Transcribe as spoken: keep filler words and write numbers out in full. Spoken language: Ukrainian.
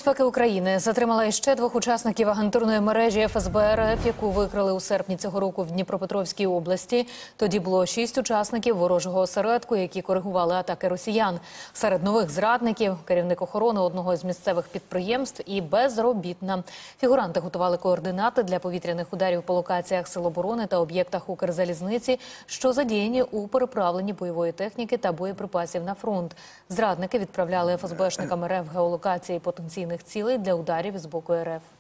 Безпеки України затримала іще двох учасників агентурної мережі еф ес бе ер еф, яку викрили у серпні цього року в Дніпропетровській області. Тоді було шість учасників ворожого осередку, які коригували атаки росіян. Серед нових зрадників – керівник охорони одного з місцевих підприємств і безробітна. Фігуранти готували координати для повітряних ударів по локаціях Сил оборони та об'єктах Укрзалізниці, що задіяні у переправленні бойової техніки та боєприпасів на фронт. Зрадники відправляли еф ес бешникам ер еф геолокації потенційних цілей для ударів з боку ер еф.